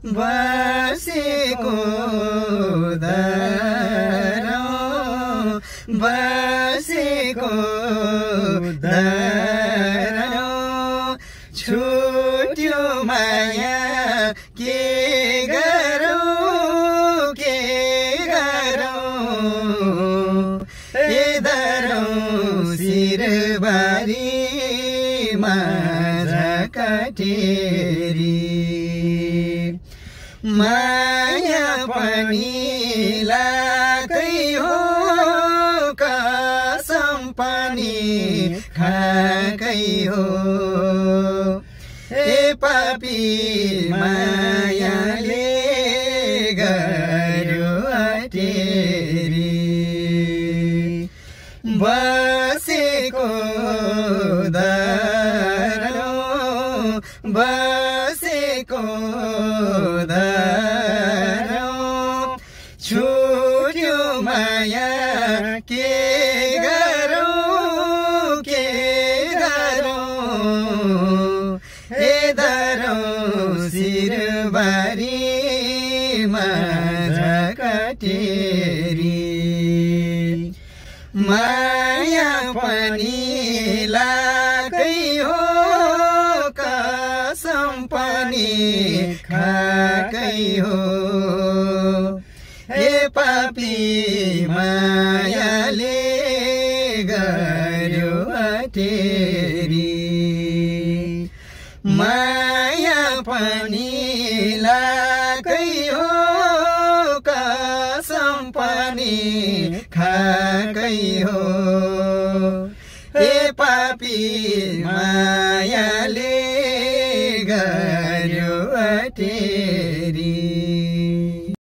बसेको दरो बसेको दरो छुट्यो माया के गरौँ ए दरौँ शिरबारीमा झकाटेरी माया पनि लाकै हो कसम पनि खाकै हो ए पापी मायाले गर्यो अटेरी बसेको दरो बसेको दरो छुट्यो माया के गरौँ ए दरौँ शिरबारीमा झकाटेरी माया पनि लाकै हो कसम पनि खाकै हो हे पापी मायाले गर्यो अटेरी माया पनि लाकै हो कसम पनि खाकै हो हे पापी मायाले गर्यो अटेरी